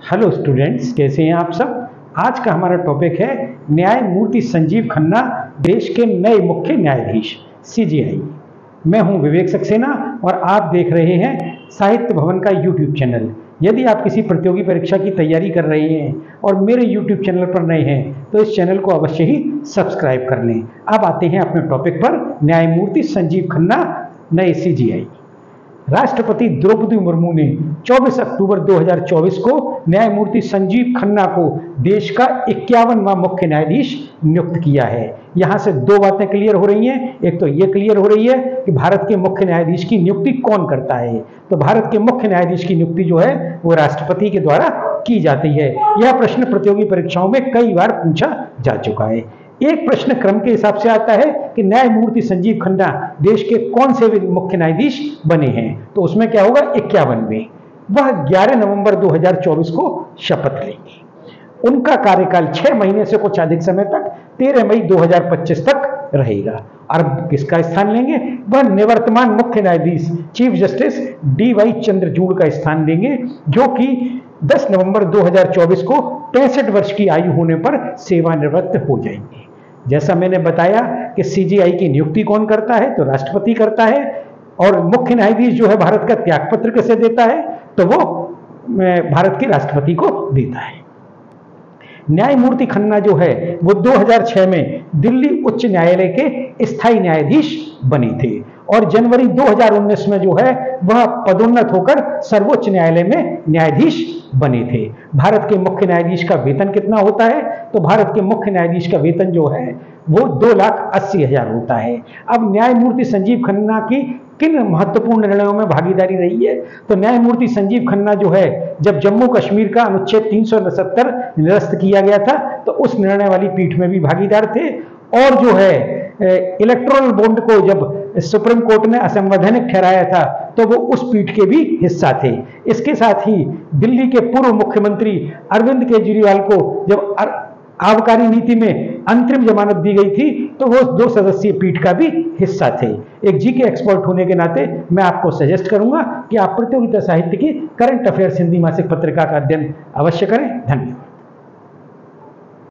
Hello students, कैसे हैं आप सब। आज का हमारा टॉपिक है न्यायमूर्ति संजीव खन्ना, देश के नए मुख्य न्यायाधीश सीजेआई। मैं हूं विवेक सक्सेना और आप देख रहे हैं साहित्य भवन का यूट्यूब चैनल। यदि आप किसी प्रतियोगी परीक्षा की तैयारी कर रहे हैं और मेरे यूट्यूब चैनल पर नए हैं तो इस चैनल को अवश्य ही सब्सक्राइब कर लें। अब आते हैं अपने टॉपिक पर। न्यायमूर्ति संजीव खन्ना, नए सीजेआई। राष्ट्रपति द्रौपदी मुर्मू ने 24 अक्टूबर 2024 को न्यायमूर्ति संजीव खन्ना को देश का 51वां मुख्य न्यायाधीश नियुक्त किया है। यहां से दो बातें क्लियर हो रही हैं। एक तो ये क्लियर हो रही है कि भारत के मुख्य न्यायाधीश की नियुक्ति कौन करता है। तो भारत के मुख्य न्यायाधीश की नियुक्ति जो है वो राष्ट्रपति के द्वारा की जाती है। यह प्रश्न प्रतियोगी परीक्षाओं में कई बार पूछा जा चुका है। एक प्रश्न क्रम के हिसाब से आता है कि न्यायमूर्ति संजीव खन्ना देश के कौन से मुख्य न्यायाधीश बने हैं, तो उसमें क्या होगा 51वें। वह 11 नवंबर 2024 को शपथ लेंगे। उनका कार्यकाल 6 महीने से कुछ अधिक समय तक 13 मई 2025 तक रहेगा। और किसका स्थान लेंगे? वह निवर्तमान मुख्य न्यायाधीश चीफ जस्टिस DY चंद्रचूड़ का स्थान लेंगे, जो कि 10 नवंबर 2024 को 65 वर्ष की आयु होने पर सेवानिवृत्त हो जाएंगे। जैसा मैंने बताया कि सीजेआई की नियुक्ति कौन करता है, तो राष्ट्रपति करता है। और मुख्य न्यायाधीश जो है भारत का त्यागपत्र किसे देता है, तो वो भारत के राष्ट्रपति को देता है। न्यायमूर्ति खन्ना जो है वो 2006 में दिल्ली उच्च न्यायालय के स्थायी न्यायाधीश बने थे और जनवरी 2019 में जो है वह पदोन्नत होकर सर्वोच्च न्यायालय में न्यायाधीश बने थे। भारत के मुख्य न्यायाधीश का वेतन कितना होता है, तो भारत के मुख्य न्यायाधीश का वेतन जो है वो 2,80,000 होता है। अब न्यायमूर्ति संजीव खन्ना की किन महत्वपूर्ण निर्णयों में भागीदारी रही है, तो न्यायमूर्ति संजीव खन्ना जो है जब जम्मू कश्मीर का अनुच्छेद 370 निरस्त किया गया था तो उस निर्णय वाली पीठ में भी भागीदार थे। और जो है इलेक्टोरल बॉन्ड को जब सुप्रीम कोर्ट ने असंवैधानिक ठहराया था तो वो उस पीठ के भी हिस्सा थे। इसके साथ ही दिल्ली के पूर्व मुख्यमंत्री अरविंद केजरीवाल को जब आबकारी नीति में अंतरिम जमानत दी गई थी तो वो 2 सदस्यीय पीठ का भी हिस्सा थे। एक जीके एक्सपर्ट होने के नाते मैं आपको सजेस्ट करूंगा कि आप प्रतियोगिता साहित्य की करंट अफेयर्स हिंदी मासिक पत्रिका का अध्ययन अवश्य करें। धन्यवाद।